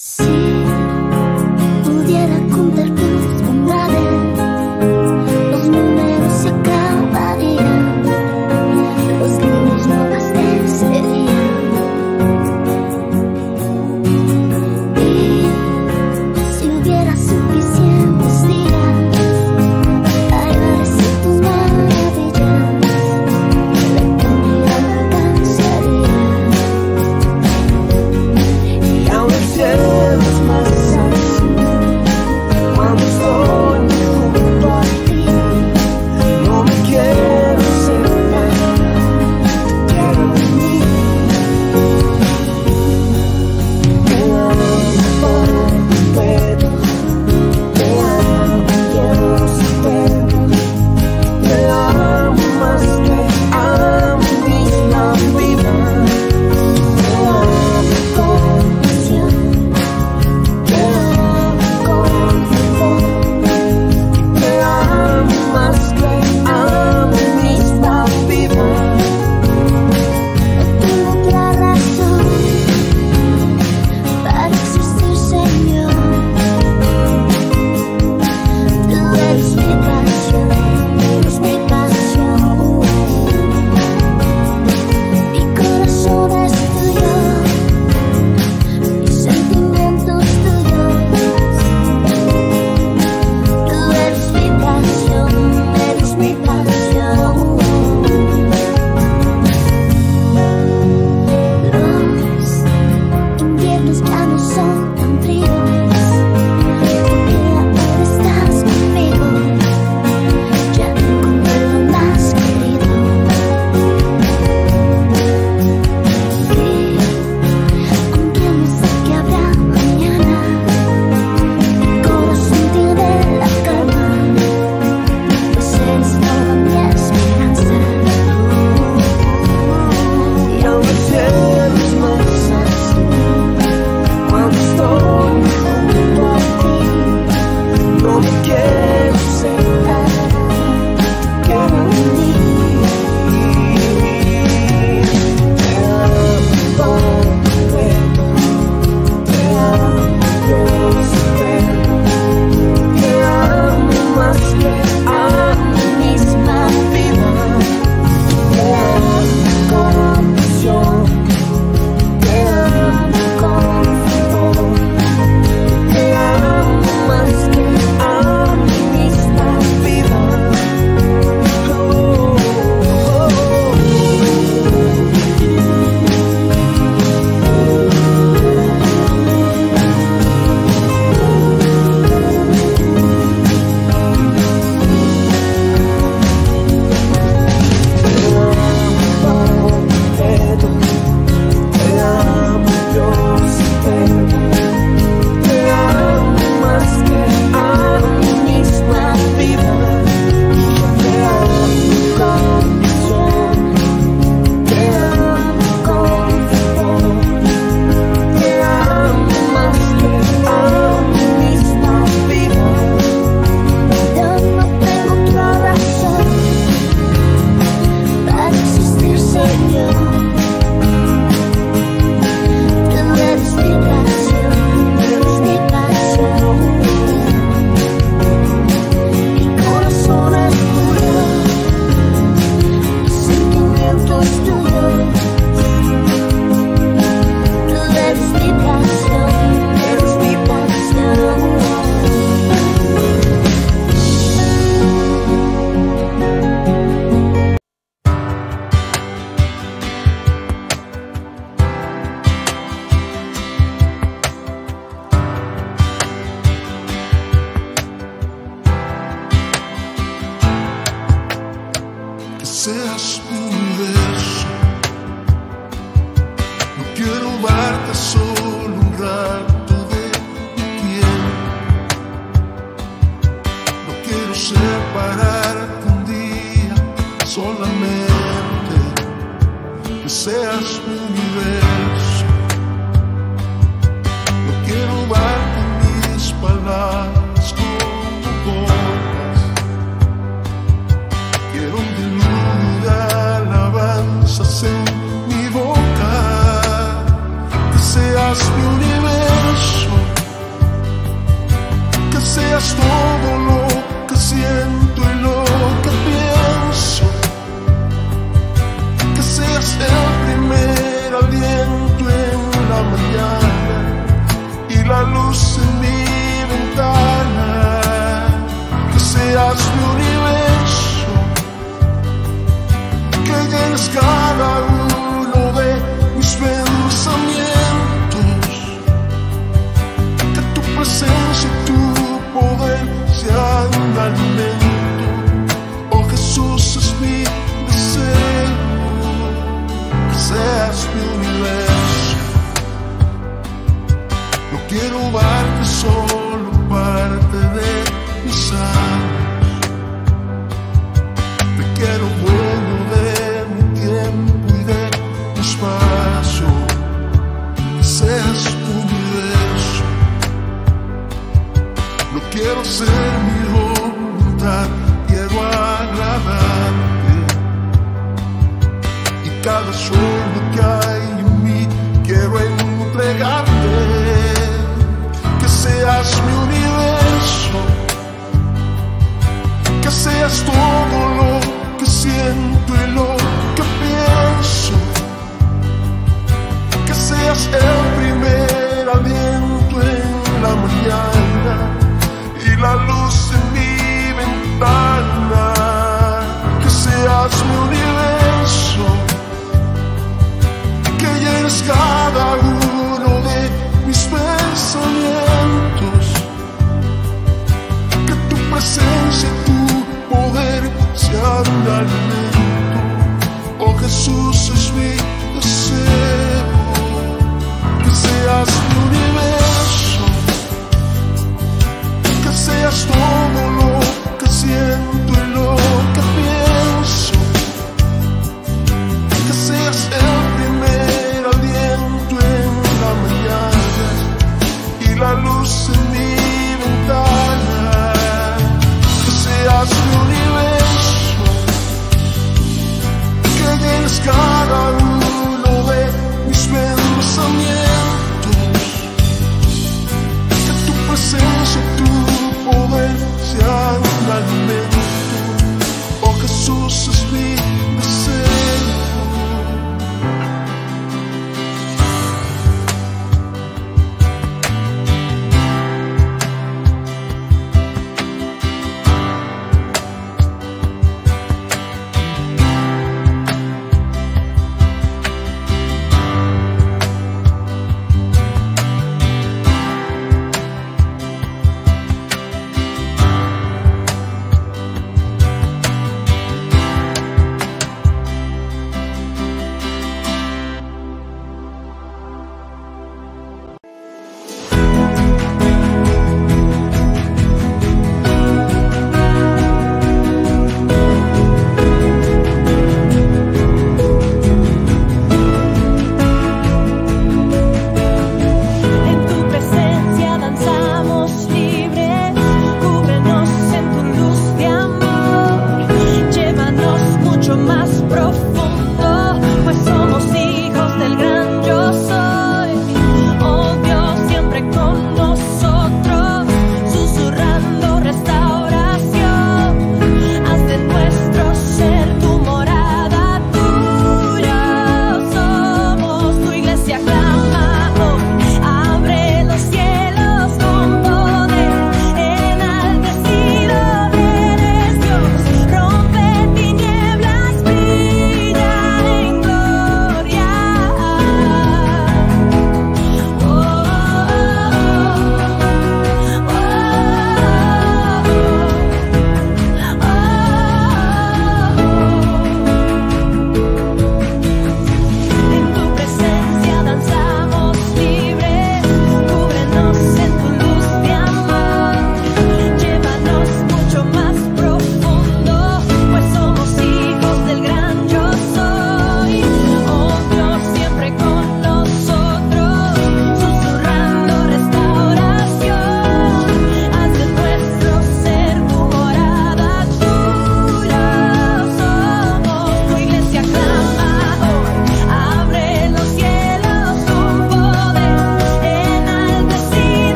Si pudiera contar tus bondades, los números se acabarían, los niños no abastecerían. Y si hubiera suficientes días para agradecer tus maravillas, la comunidad alcanzaría. Y aún el cielo es más No quiero darte solo parte de mis años. Te quiero dueño de mi tiempo y de mi espacio. Que seas tu universo. No quiero ser mi voluntad, quiero agradarte. Y cada sueño que hay en mí quiero entregarte. Que seas mi universo, que seas todo lo que siento y lo que pienso. Que seas el primer aliento en la mañana y la luz en mi ventana. Que seas mi universo,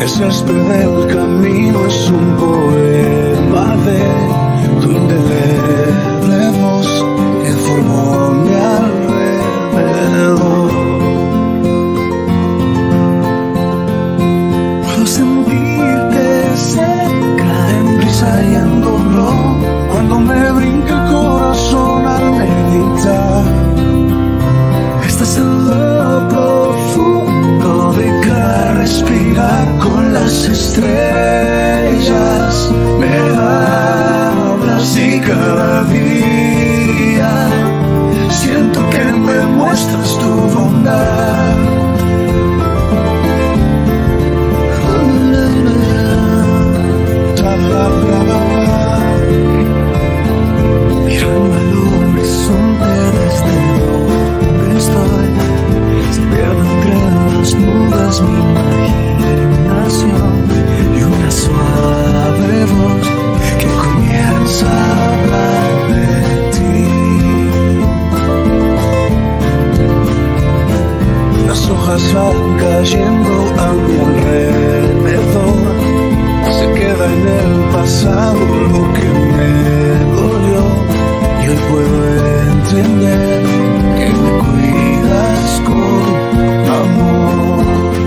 Ese césped del camino es un poema de tu indeleble voz que formó mi alrededor. Puedo sentirte cerca en risa y en dolor cuando me brinca el corazón al meditar. Estás en lo profundo de cada respirar con las estrellas. Me hablas y cada día siento que me muestras tu bondad. Mirando al horizonte desde donde estoy, se pierde entre las nubes mi imaginación y una suave voz que comienza a hablar de ti. Las hojas van cayendo a mi alrededor, se queda en el pasado lo que me dolió, y hoy puedo entender que me cuidas con amor.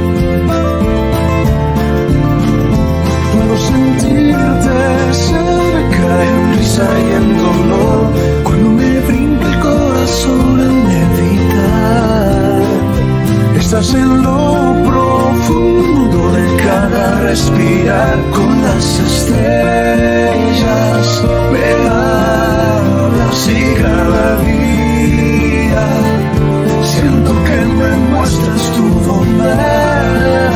Puedo sentirte cerca en risa y en dolor cuando me brinca el corazón al meditar. Estás en lo profundo de cada respirar con las estrellas. Me hablas y cada día siento que me muestras tu bondad.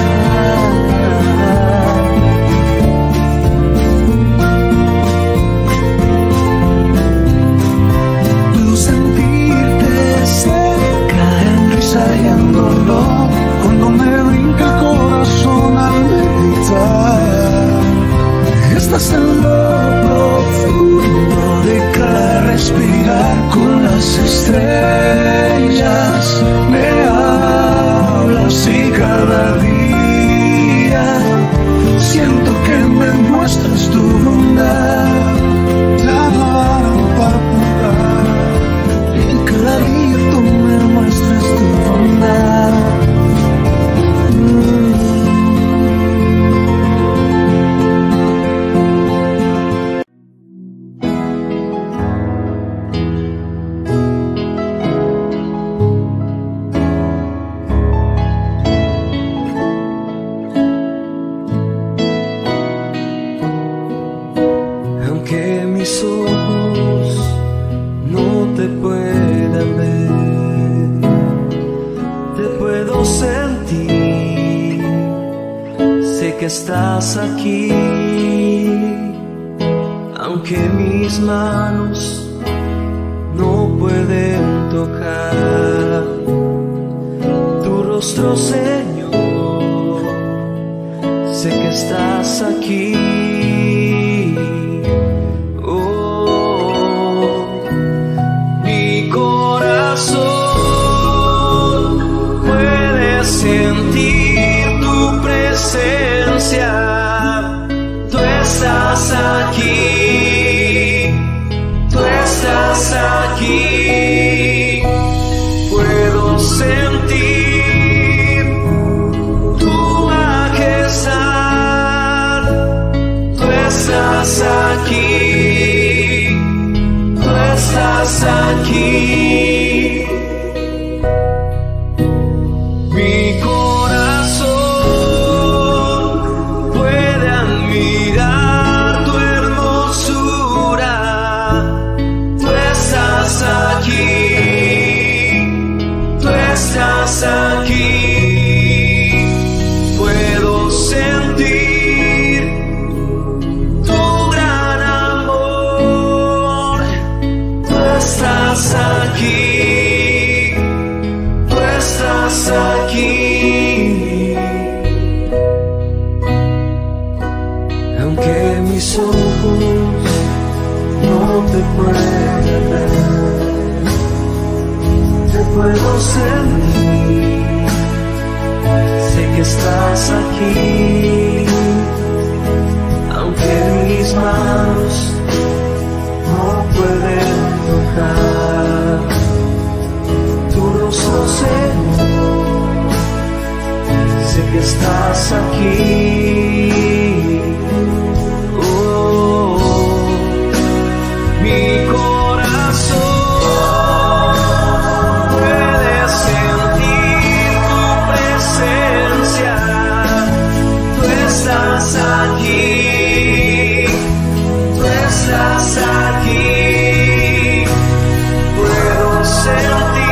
Puedo sentirte cerca en risa y en dolor cuando me brinca el corazón al meditar. Estás en lo profundo de cada respirar con las estrellas. Me hablas y cada día siento que me muestras tu bondad. Y cada día tú me muestras tu bondad. Aunque mis ojos no te puedan ver, te puedo sentir, sé que estás aquí. Aunque mis manos no pueden tocar tu rostro, Señor, sé que estás aquí. Sentir tu presencia, tú estás aquí, tú estás aquí. Puedo sentir tu majestad, tú estás aquí, tú estás aquí. Mi corazón puede admirar tu hermosura. Tú estás aquí, tú estás aquí. Puedo sentir tu gran amor. Tú estás aquí. Aquí, aunque mis ojos no te pueden ver, te puedo sentir, sé que estás aquí. estás aquí. Oh, mi corazón puede sentir tu presencia. Tú estás aquí, tú estás aquí. Puedo sentir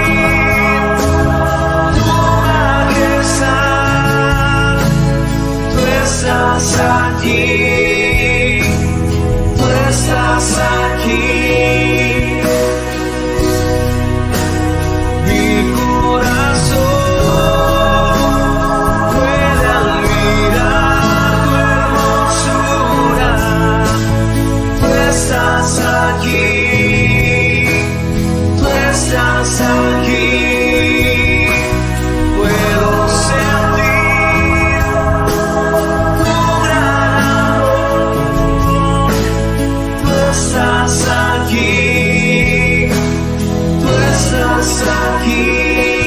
estás aquí, tú estás aquí. Mi corazón puede admirar tu hermosura. Tú estás aquí, tú estás aquí. Puedo sentir aquí, tú estás aquí.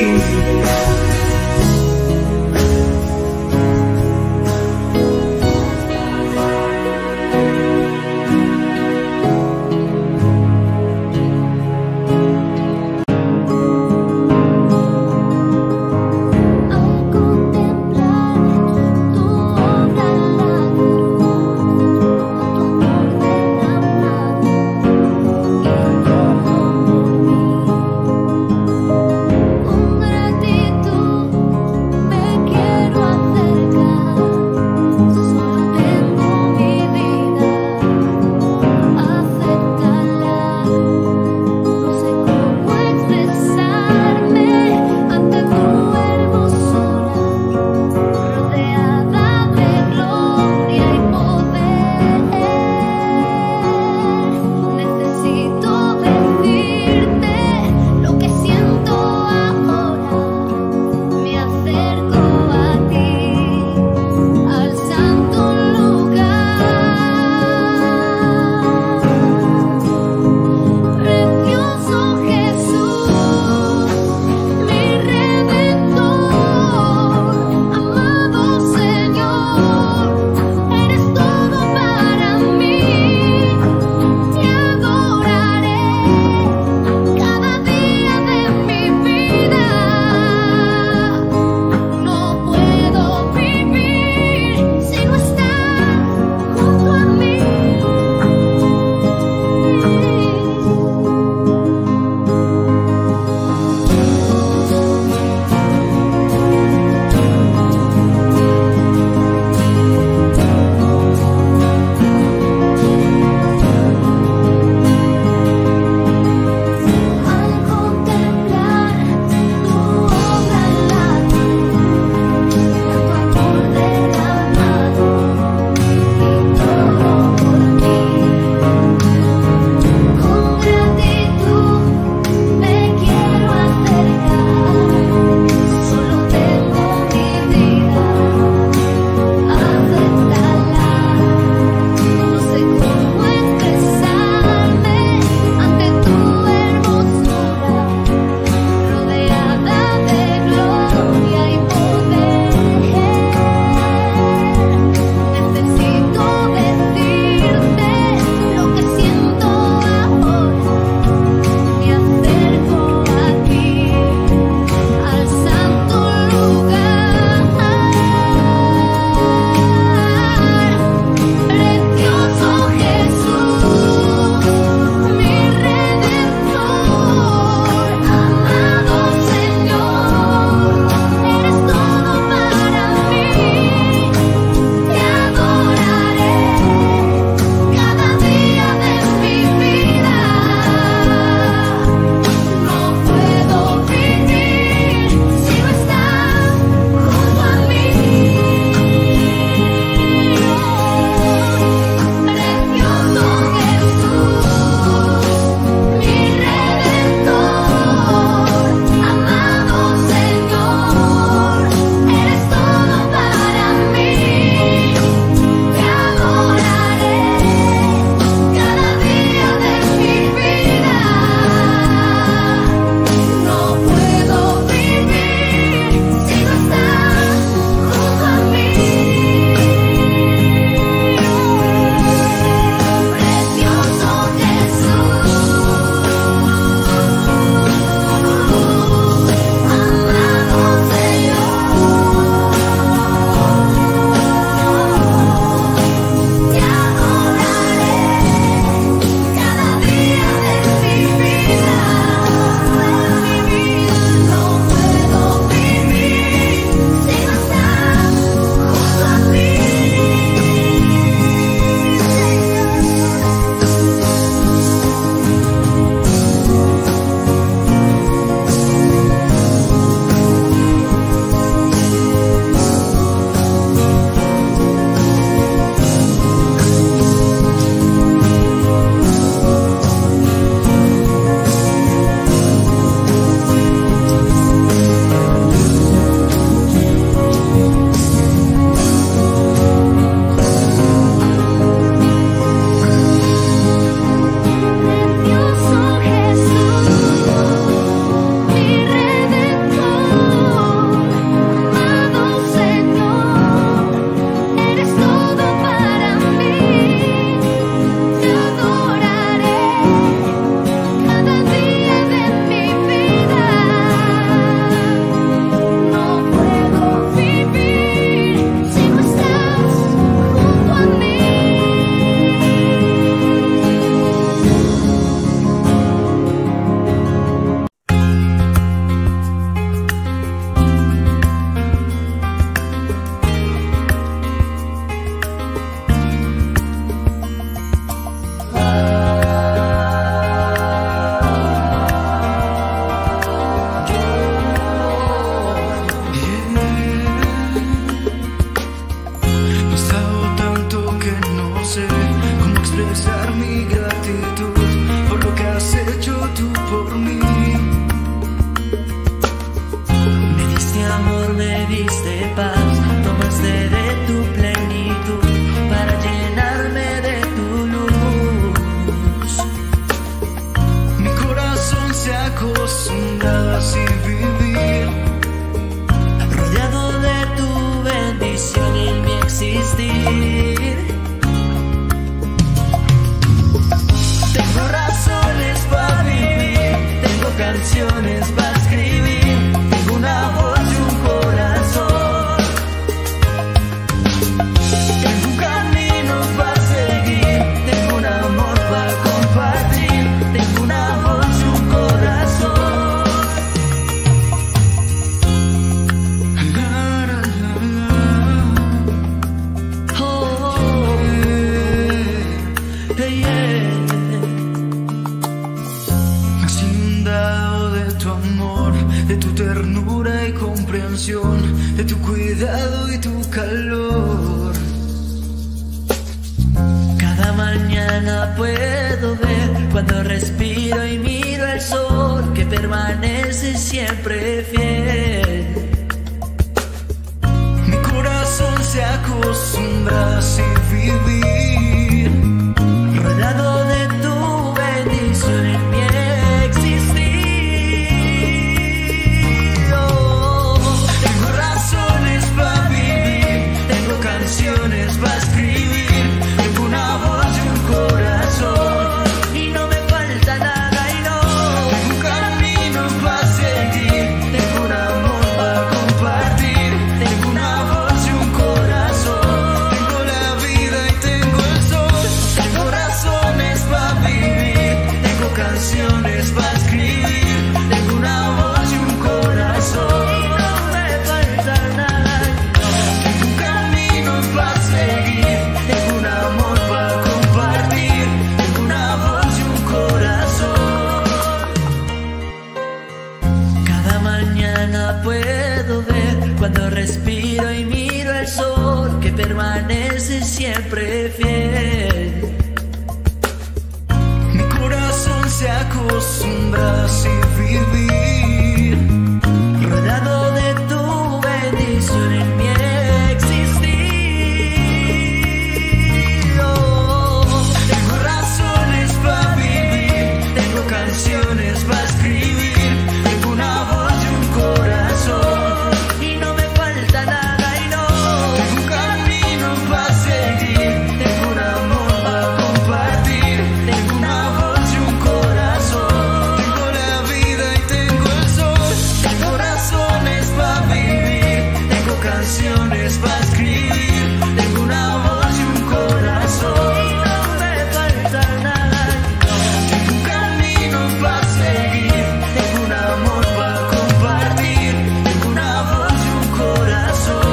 Al contemplar tu obra larga, tu amor derramado y todo por mí. acostumbrado así vivir, rodeado de tu bendición y en mi existir. Tengo razones para vivir, tengo canciones para escribir, tengo una voz y un corazón, tengo un camino para seguir, tengo un amor para compartir, tengo una voz y un corazón. Oh, yeah. Inundado de tu amor, de tu ternura y comprensión, de tu cuidado y tu calor. Cada mañana puedo ver cuando respiro y miro el sol que permanece siempre fiel. Mi corazón se acostumbra así vivir, rodeado de tu bendición en mi existir. Oh, tengo razones para vivir, tengo canciones para escribir, tengo una voz y un corazón y no me falta nada y no. Tengo un camino para seguir, tengo un amor para compartir, tengo una voz y un corazón, tengo la vida y tengo el sol. Tengo razones para vivir, tengo canciones para escribir, tengo una voz y un corazón y no me falta nada. Tengo un camino para seguir, tengo un amor para compartir, tengo una voz y un corazón. Cada mañana puedo ver cuando respiro y miro el sol que permanece siempre fiel. Mi corazón se acostumbra así vivir, rodeado de tu bendición en mi existir. Oh, tengo razones para vivir, tengo canciones para escribir, tengo una voz y un corazón y no me falta nada y no. Tengo un camino para seguir, tengo un amor para compartir, tengo una voz y un corazón, tengo la vida y tengo el sol. Tengo razones para vivir, tengo canciones para escribir, tengo una voz y un corazón y no me falta nada y no. Tengo un camino para seguir, tengo un amor para compartir, tengo una voz y un corazón.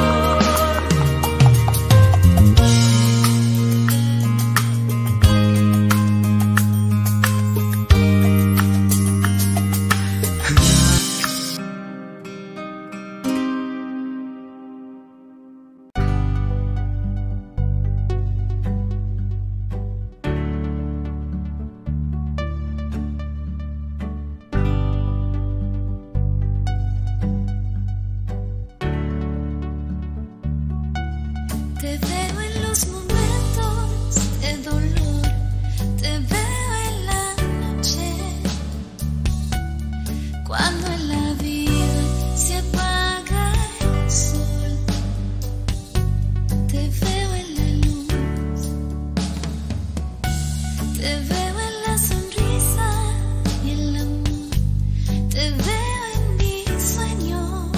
Te veo en los momentos de dolor, te veo en la noche, cuando en la vida se apaga el sol. Te veo en la luz, te veo en la sonrisa y el amor, te veo en mis sueños,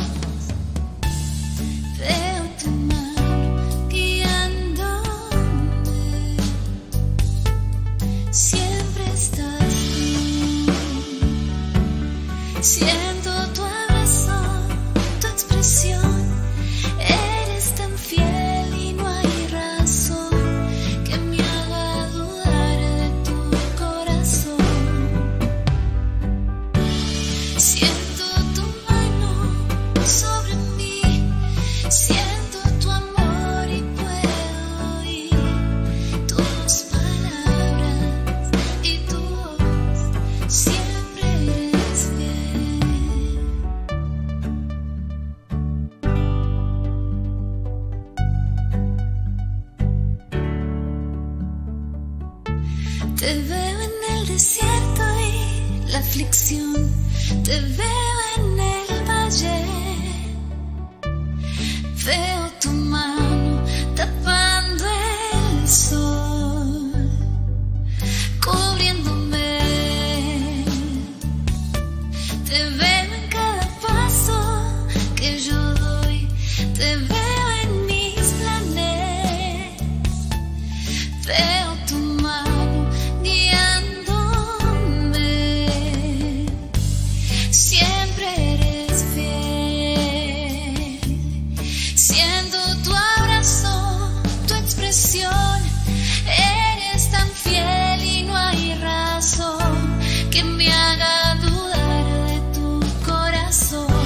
veo tu mano guiándome, siempre estás tú. Siento tu abrazo, tu expresión, eres tan fiel y no hay razón que me haga dudar de tu corazón. Siento tu mano sobre mí, siento tu amor y puedo oír tus palabras y tu voz, siempre eres fiel. la aflicción, te veo en el valle. Veo tu mano tapando el sol, cubriéndome. Te veo en cada paso que yo doy, te veo en mis planes. Veo tu mano guiándome. Siempre eres fiel, siendo tu abrazo, tu expresión. Eres tan fiel y no hay razón que me haga dudar de tu corazón.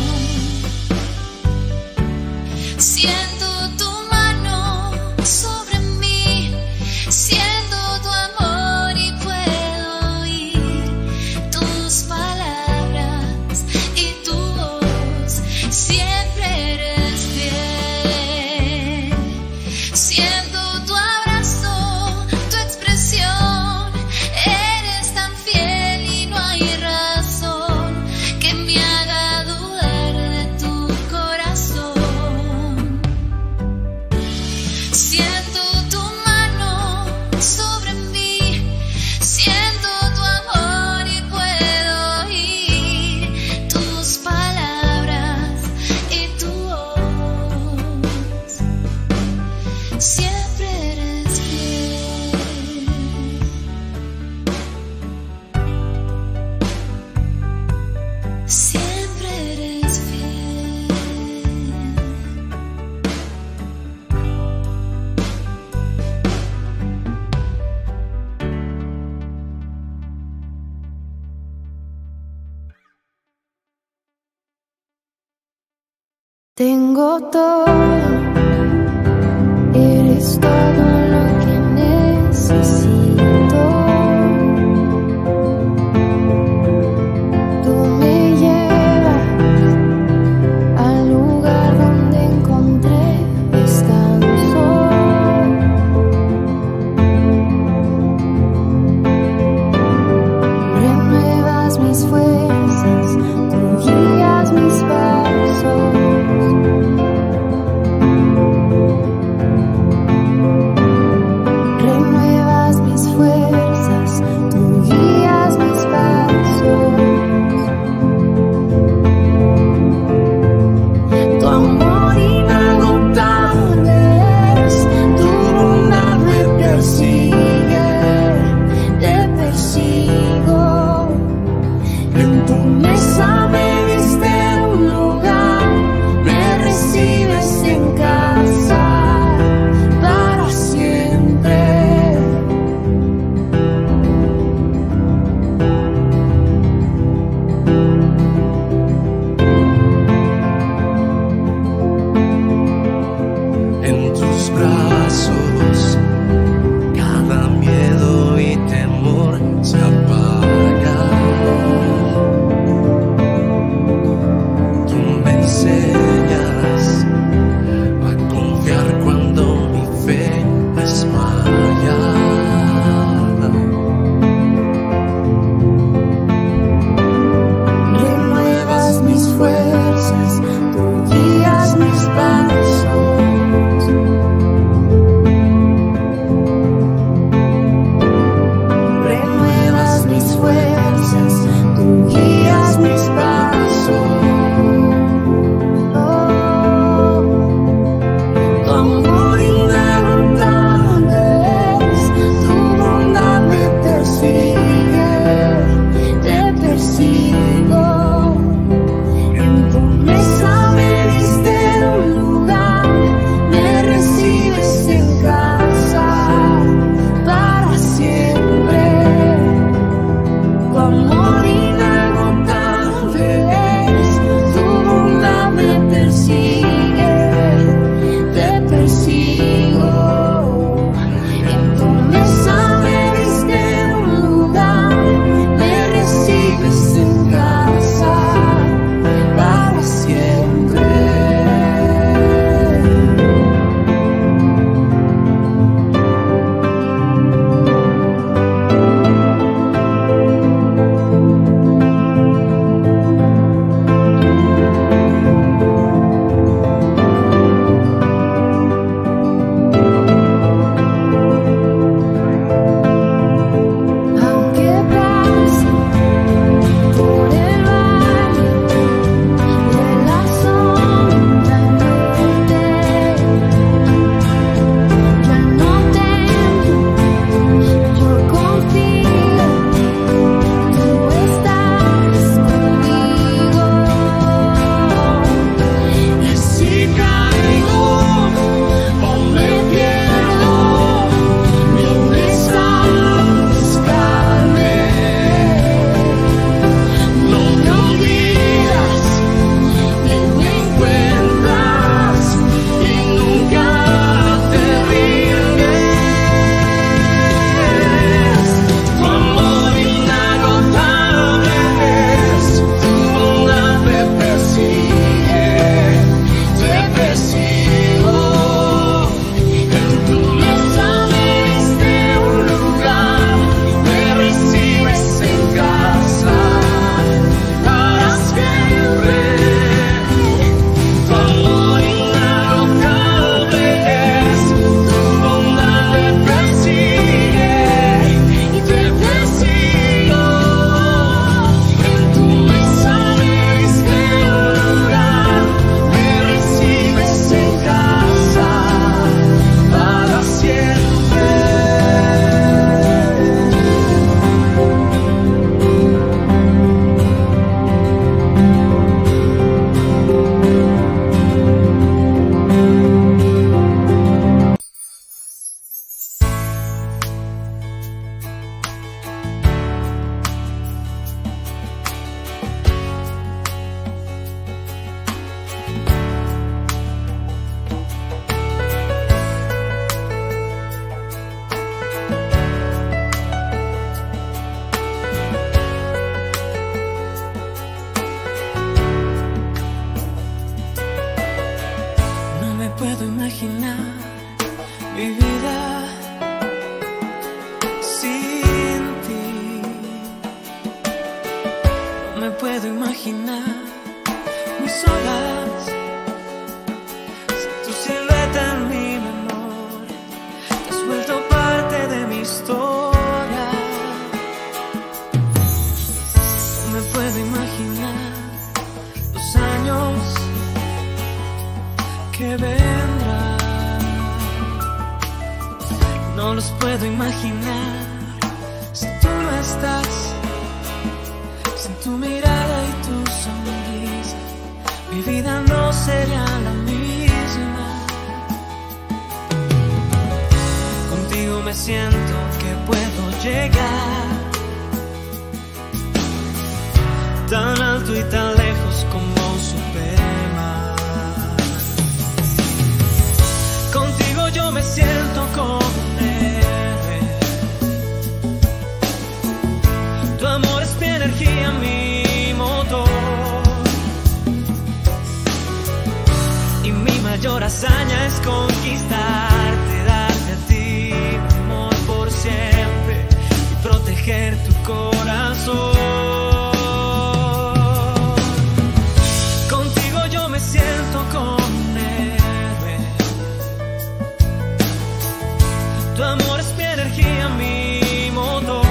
Siendo tu mano sobre mí, siendo tu amor y puedo oír tus palabras y tu voz. Siempre eres fiel, siendo tu abrazo, tu expresión. Eres tan fiel y no hay razón que me haga dudar de tu corazón. Siento tu mano sobre mí, siento tu amor y puedo oír tus palabras y tu voz. Siempre eres fiel. Siempre eres fiel. Tengo todo, eres todo lo que necesito. Tú me llevas al lugar donde encontré descanso. Renuevas mis fuerzas, tú guías mis pasos. Renuevas mis fuerzas, tú guías mis pasos. Tu amor inagotable es, tu bondad me persigue, te persigo. En tu mesa me diste un lugar, me recibes en casa para siempre. En tus brazos cada miedo y temor se apaga. me puedo imaginar mis olas, tu silueta en mi memoria, te has vuelto parte de mi historia. No me puedo imaginar los años que vendrán, no los puedo imaginar si tú no estás. Sin tu mirada y tu sonrisa, mi vida no sería la misma. Contigo me siento que puedo llegar tan alto y tan lejos como Superman. Contigo yo me siento como un héroe. Tu amor es mi energía, mi motor, y mi mayor hazaña es conquistarte, darte a ti mi amor por siempre y proteger tu corazón. Contigo yo me siento como un héroe. Tu amor es mi energía, mi motor,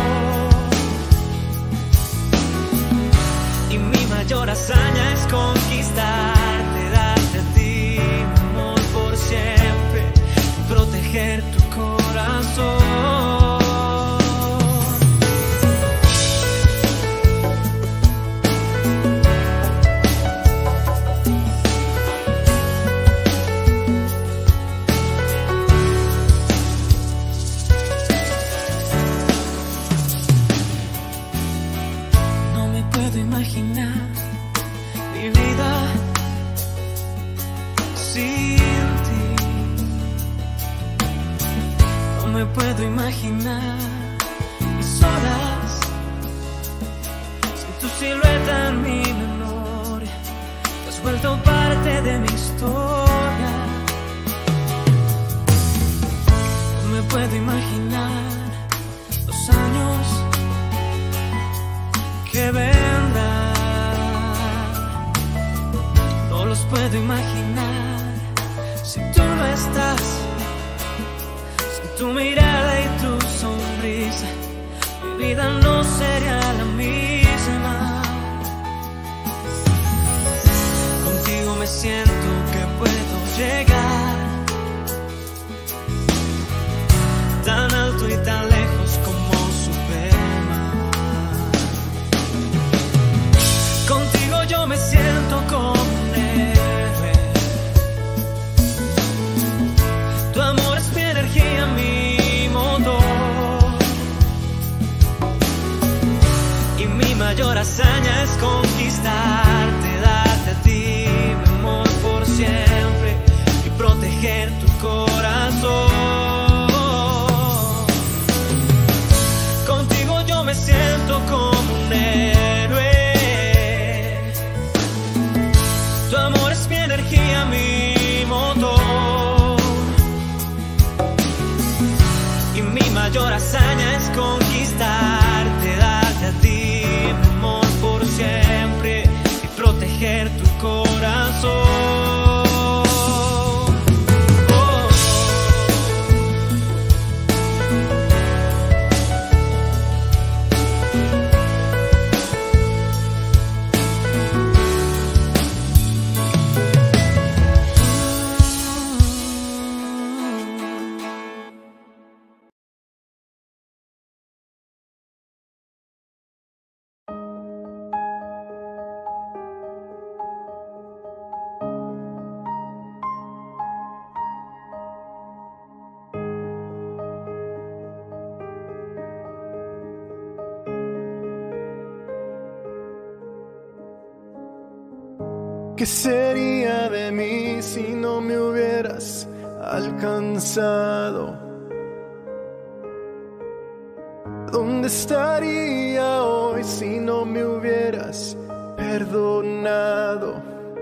y mi mayor hazaña es conquistarte, darte a ti mi amor por siempre y proteger tu corazón. No me puedo imaginar mi vida sin ti. No me puedo imaginar mis horas sin tu silueta en mi memoria. Te has vuelto parte de mi historia. No me puedo imaginar los años que vendrán, no los puedo imaginar si tú no estás. Sin tu mirada y tu sonrisa, mi vida no sería la misma. Contigo me siento que puedo llegar tan alto y tan lejos como Superman. Contigo yo me siento como un héroe. Tu amor es mi energía, mi motor, y mi mayor hazaña es conquistarte, darte a ti mi amor por siempre y proteger tu corazón. Contigo yo me siento como un héroe. Tu amor es mi energía, mi motor, y mi mayor hazaña es conquistarte, darte a ti mi amor por siempre y proteger tu corazón. ¿Qué sería de mí si no me hubieras alcanzado? ¿Dónde estaría hoy si no me hubieras perdonado?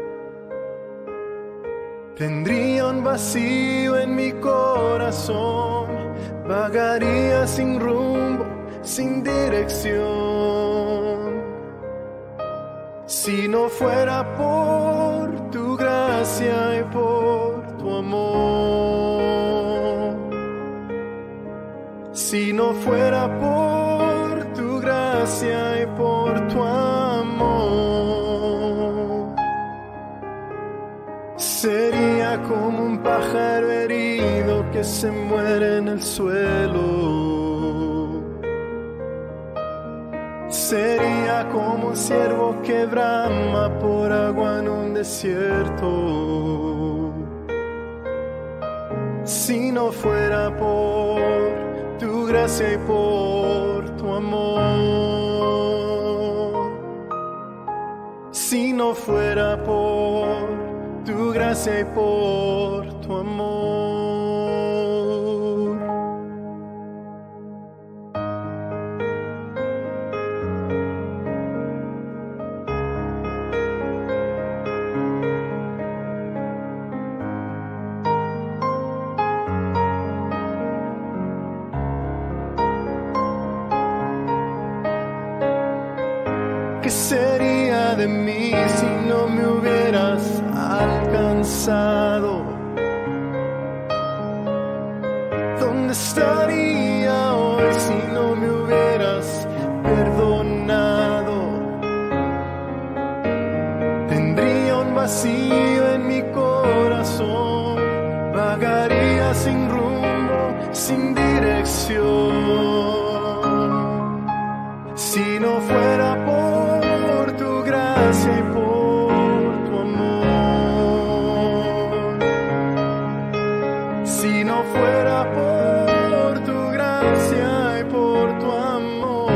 Tendría un vacío en mi corazón, vagaría sin rumbo, sin dirección. Si no fuera por tu gracia y por tu amor, si no fuera por tu gracia y por tu amor, sería como un pájaro herido que se muere en el suelo. Sería como un ciervo que brama por agua en un desierto. Si no fuera por tu gracia y por tu amor, si no fuera por tu gracia y por tu amor. ¿Qué sería de mí si no me hubieras alcanzado? ¿Dónde estaría hoy si no me hubieras perdonado? Tendría un vacío en mi corazón, vagaría sin rumbo, sin dirección. Si no fuera por tu gracia y por tu amor, si no fuera por tu gracia y por tu amor,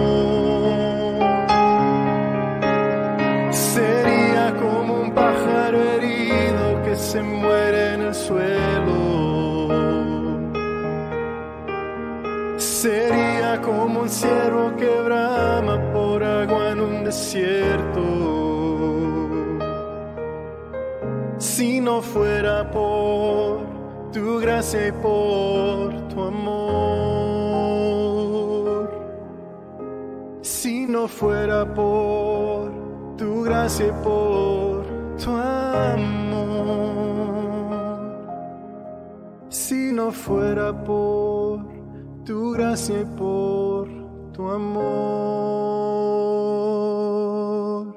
sería como un pájaro herido que se muere en el suelo. Sería como un ciervo que brama por agua en un desierto. Si no fuera por tu gracia y por tu amor, si no fuera por tu gracia y por tu amor, si no fuera por tu gracia y por tu amor.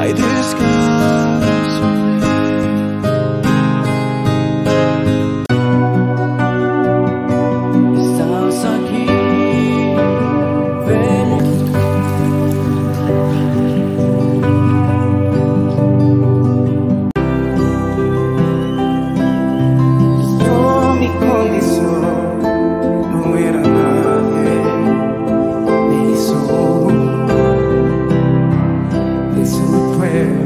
hay descanso. Estás aquí, ven. Mi condición no era nadie, me hizo, eso fue.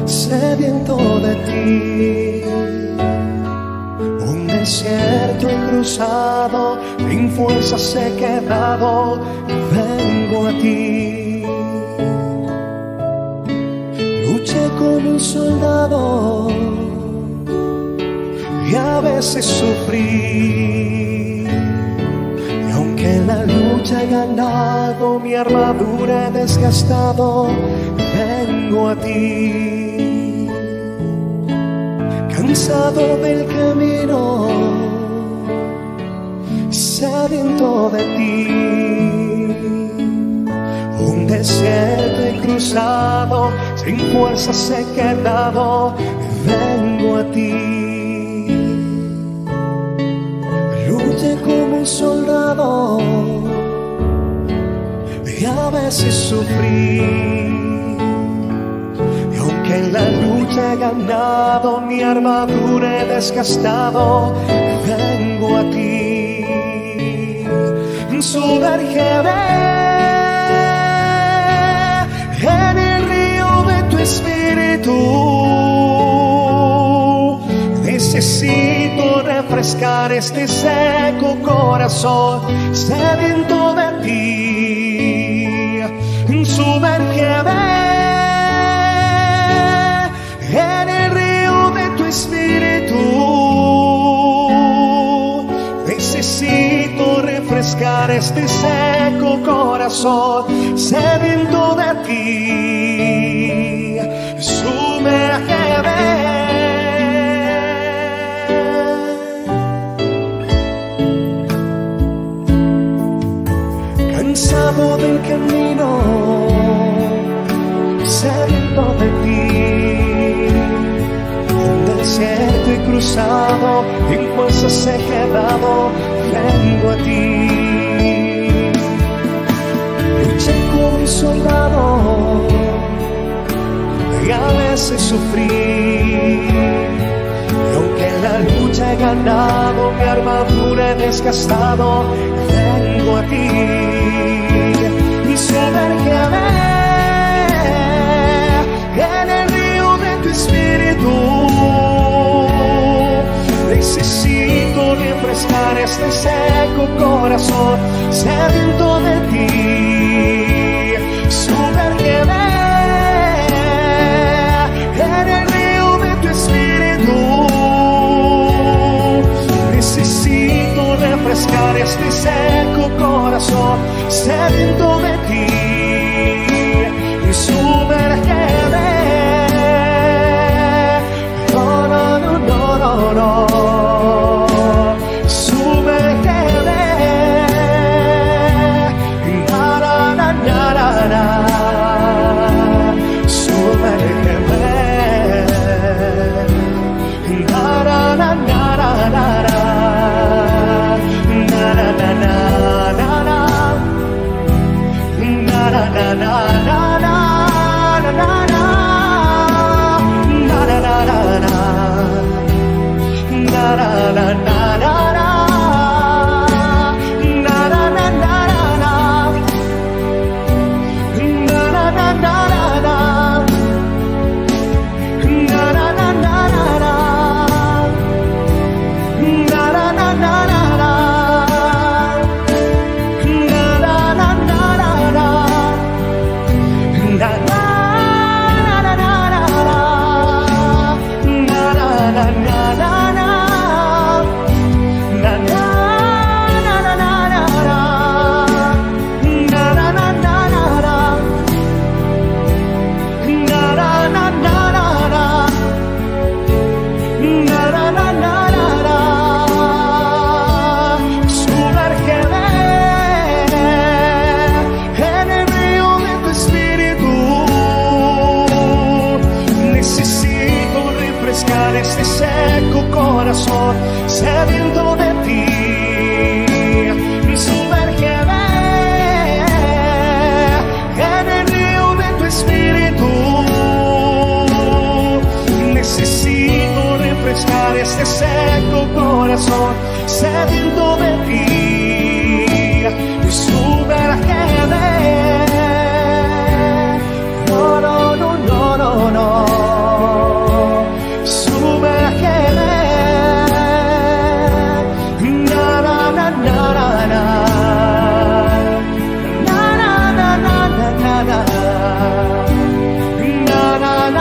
sediento de ti. Un desierto he cruzado, sin fuerzas he quedado, vengo a ti. Luché como un soldado y a veces sufrí. Y aunque en la lucha he ganado, mi armadura he desgastado, vengo a ti. Cansado del camino, sediento de ti. Un desierto he cruzado, sin fuerzas he quedado, vengo a ti. Luché como un soldado y a veces sufrí. Y aunque en la lucha he ganado, mi armadura he desgastado, vengo a ti. Sumérgeme en el río de tu espíritu. Necesito refrescar este seco corazón, sediento de ti. Sumérgeme en el río de tu espíritu. Necesito refrescar este seco corazón, sediento de ti. Sumérgeme. Cansado del camino, sediento de ti. Un desierto he cruzado, en fuerzas he quedado, vengo a ti. Luché como un soldado y a veces sufrí. Y aunque en la lucha he ganado, mi armadura he desgastado, vengo a ti. Sumérgeme en el río de tu espíritu. Necesito refrescar este seco corazón, sediento de ti. Sumérgeme en el río de tu espíritu. Necesito refrescar este seco corazón, sediento de ti. Sumérgeme. No, no, no, no, no, no. Sumérgeme. Na, na, na, na, na, na. Sumérgeme. Na, na, na, na, na, na, na. Na, na, na, na, na, na. Na, na, na, na, na, na. Este seco corazón, sediento de ti. Sumérgeme en el río de tu espíritu. Necesito refrescar este seco corazón, sediento de ti. Sumérgeme. No, no, no, no, no, no.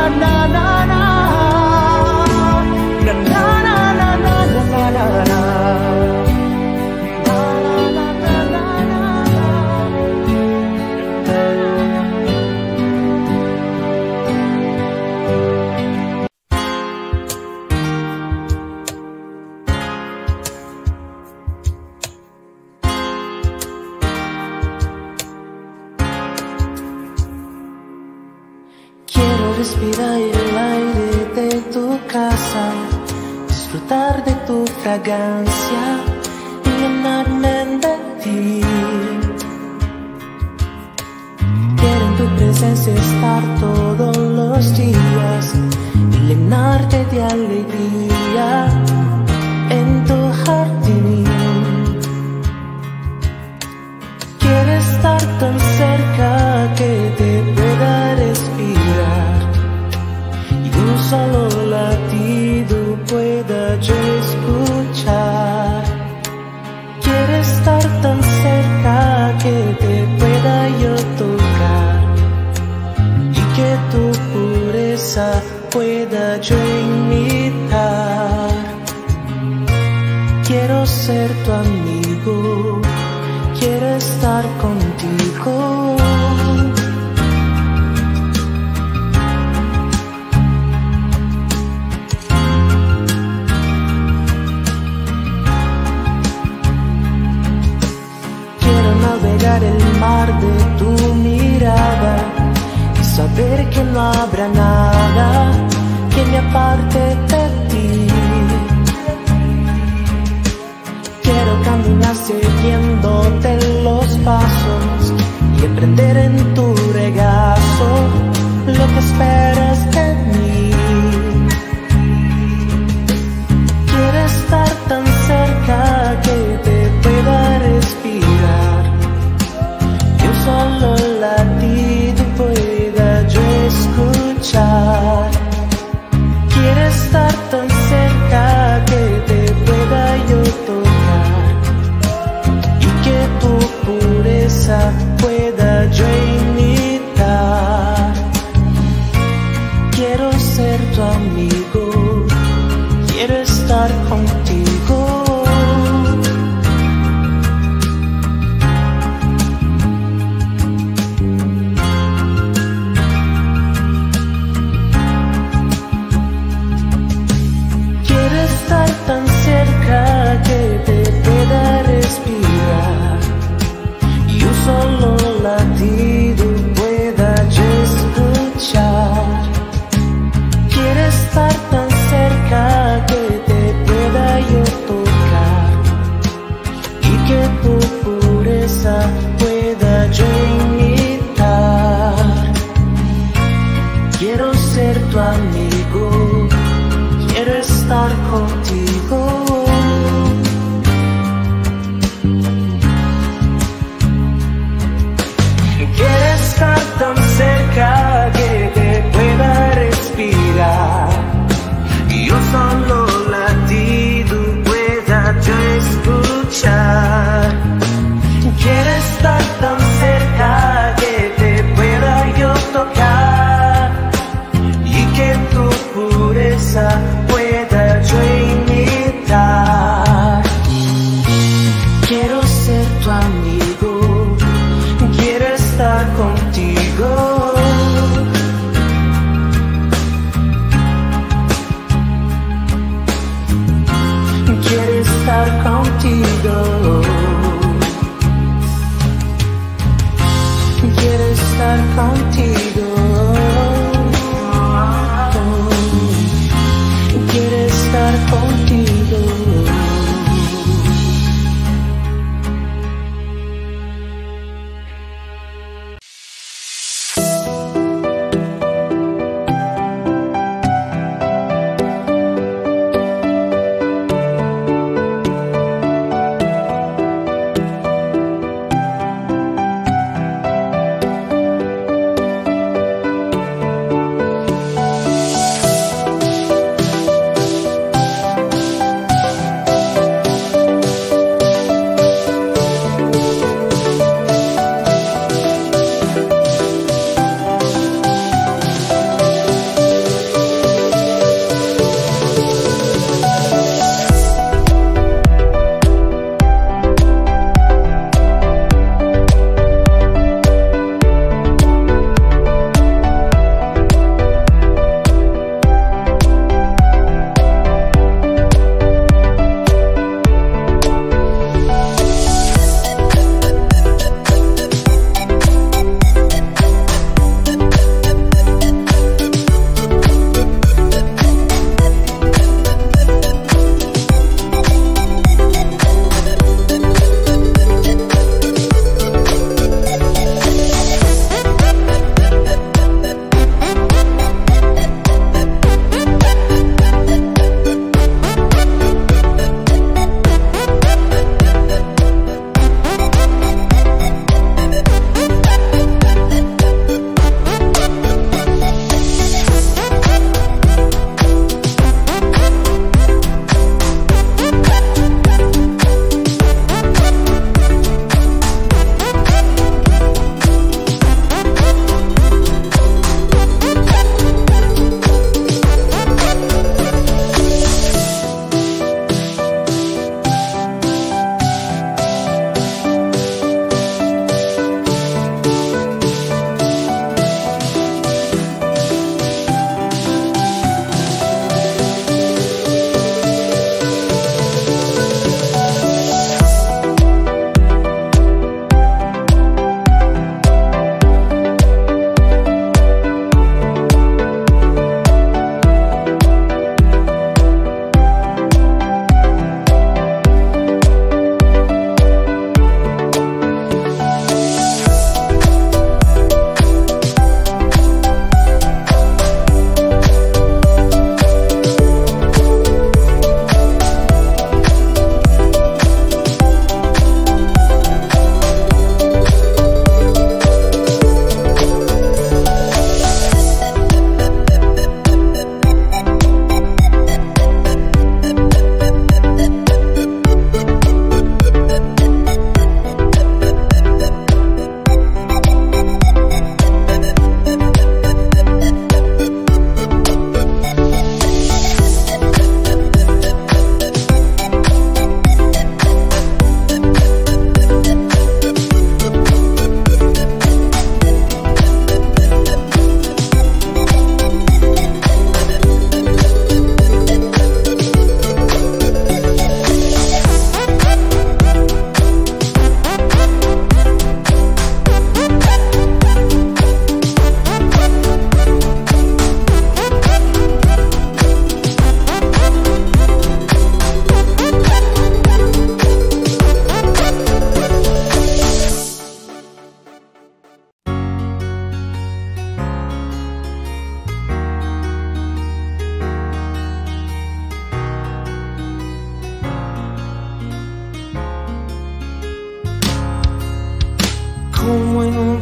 Respirar el aire de tu casa, disfrutar de tu fragancia y llenarme de ti. Quiero en tu presencia estar todos los días y llenarte de alegría en tu jardín. Quiero estar tan cerca que te pueda respirar, un solo latido pueda yo escuchar. Quiero estar tan cerca que te pueda yo tocar y que tu pureza pueda yo imitar. Quiero ser tu amigo, quiero estar contigo. El mar de tu mirada y saber que no habrá nada que me aparte de ti. Quiero caminar siguiéndote los pasos y aprender en tu regazo lo que esperas de mí. Quiero estar tan cerca que te pueda respirar, solo latido pueda yo escuchar. Quiero estar tan cerca que te pueda yo tocar y que tu pureza pueda yo imitar. Quiero ser tu amigo, quiero estar contigo. Tan cerca que te pueda respirar y un solo latido pueda yo escuchar. Quiero estar tan cerca que te pueda yo tocar y que tu pureza pueda yo imitar. Quiero ser tu amigo, quiero estar contigo. Quiero estar tan cerca que te pueda respirar y un solo latido pueda yo escuchar. Quiero estar tan cerca que te pueda yo tocar y que tu pureza pueda yo imitar. Quiero ser tu amigo, quiero estar contigo. Quiero estar contigo. Quiero estar contigo.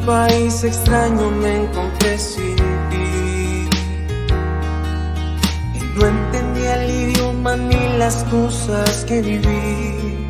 país extraño me encontré sin ti y no entendía el idioma ni las cosas que viví.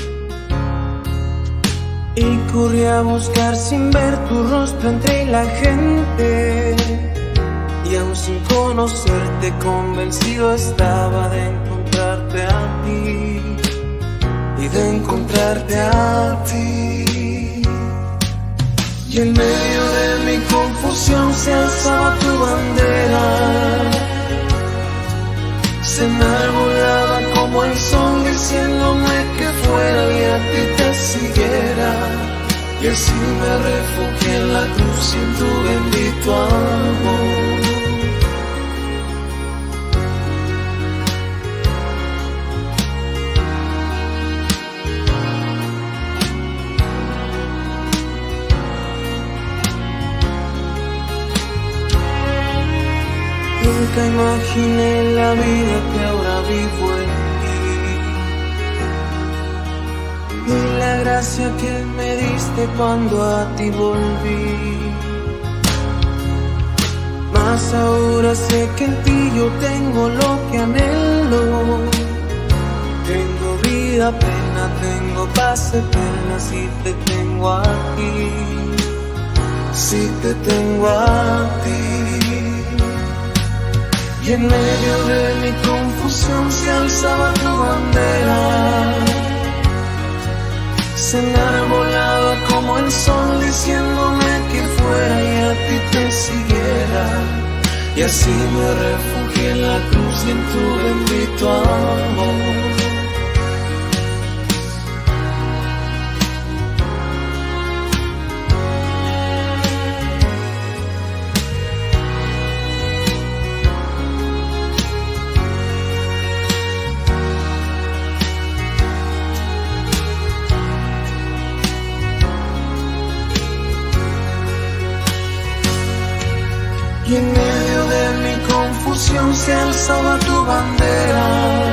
Y corrí a buscar sin ver tu rostro entre la gente, y aún sin conocerte convencido estaba de encontrarte a ti y de encontrarte a ti. Y en medio de mi confusión se alzaba tu bandera, se enarbolaba como el sol diciéndome que fuera y a ti te siguiera. Y así me refugié en la cruz y en tu bendito amor. Nunca imaginé la vida que ahora vivo en ti, ni la gracia que me diste cuando a ti volví. Mas ahora sé que en ti yo tengo lo que anhelo. Tengo vida plena, tengo paz eterna si te tengo a ti, si te tengo a ti. Y en medio de mi confusión se alzaba tu bandera, se enarbolaba como el sol diciéndome que fuera y a ti te siguiera. Y así me refugié en la cruz y en tu bendito amor. Y en medio de mi confusión se alzaba tu bandera,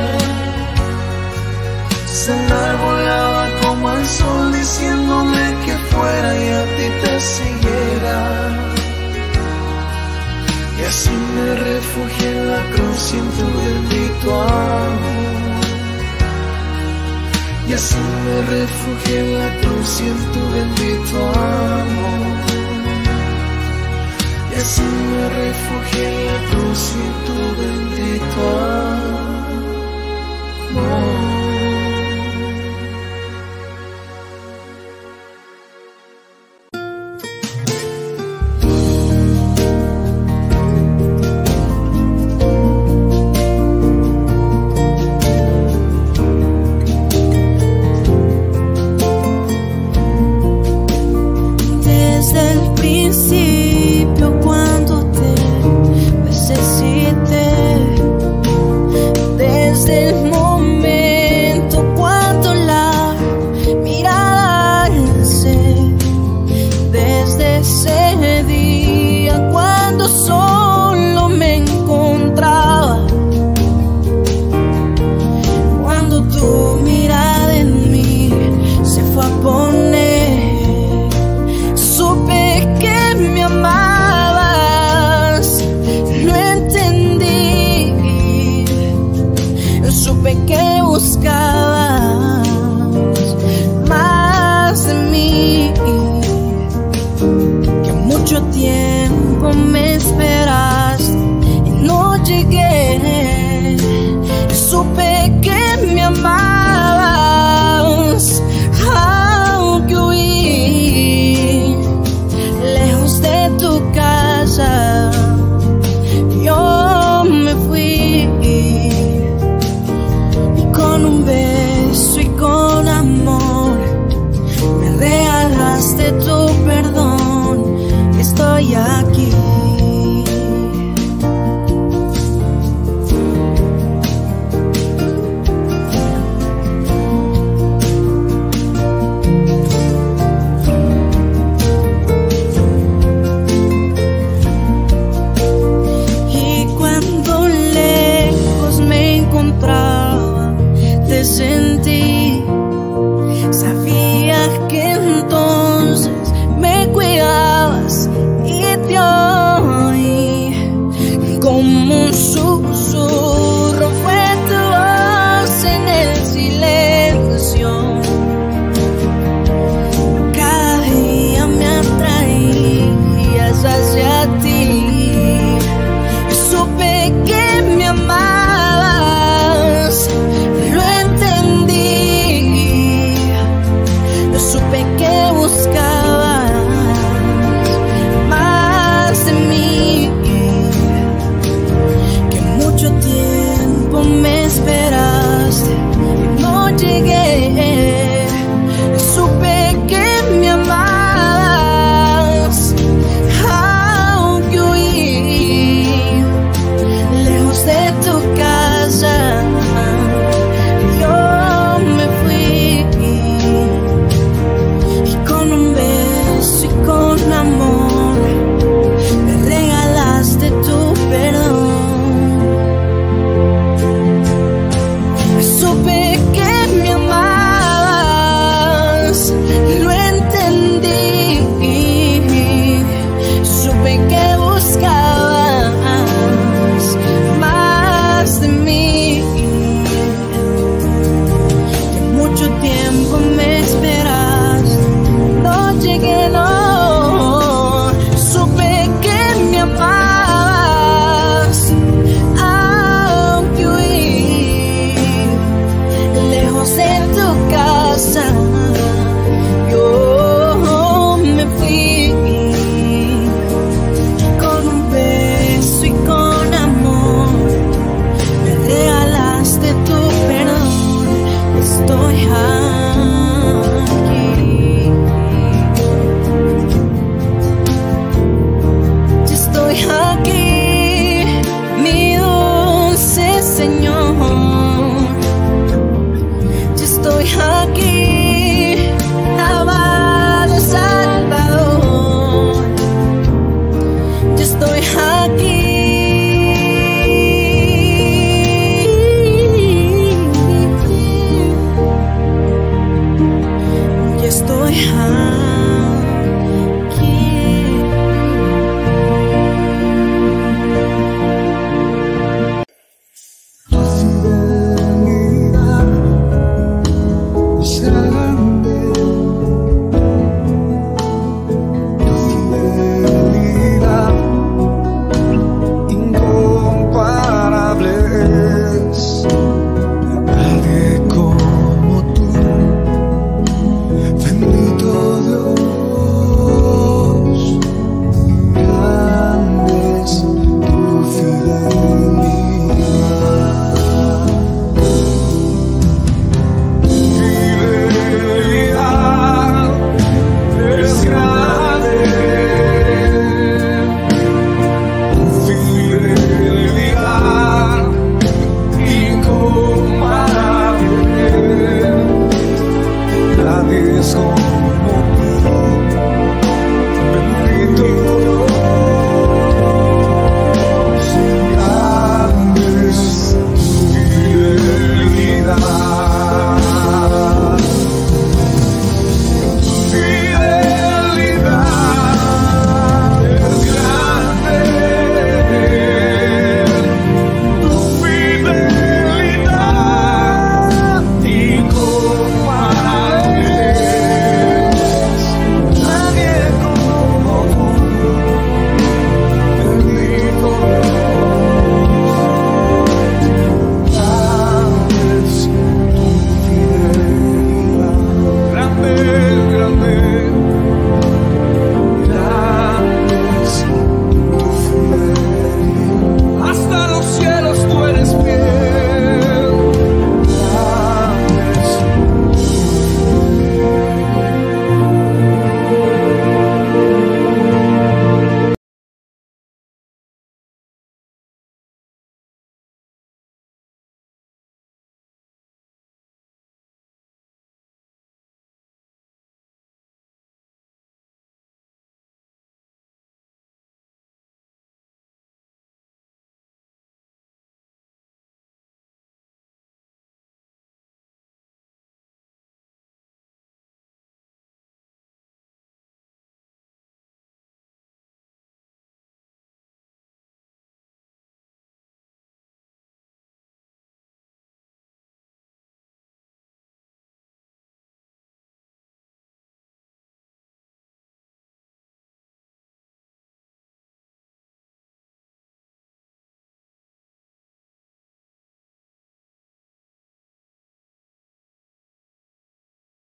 se enarbolaba como el sol diciéndome que fuera y a ti te siguiera. Y así me refugié en la cruz y en tu bendito amor. Y así me refugié en la cruz y en tu bendito amor. Y así me refugié en la cruz y en tu bendito amor. Desde el principio cuando te necesité, desde el momento cuando la mirada alcé, desde ese día cuando solo me encontraba, cuando tu mirada en mí se fue a poner, supe que me amabas, lo entendí, supe que buscabas más de mí, que mucho tiempo me esperaste y no llegué, supe que me amabas,